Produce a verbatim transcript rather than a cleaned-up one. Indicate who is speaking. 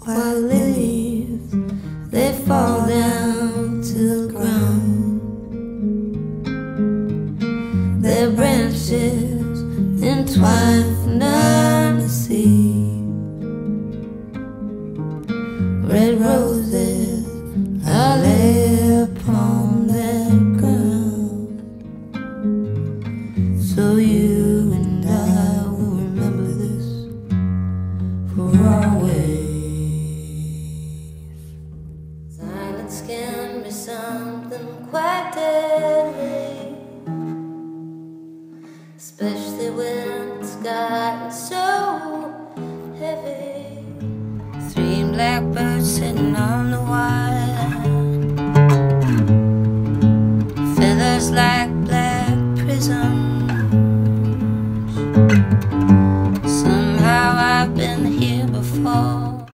Speaker 1: while lilies, they fall down to the ground. Their branches entwined for none to see. Red roses I lay upon that ground. So you and I will remember this for always. Silence can be something quite deadly, especially when it's gotten so heavy. Three blackbirds sitting on the wire, feathers like black prisms. Somehow I've been here before.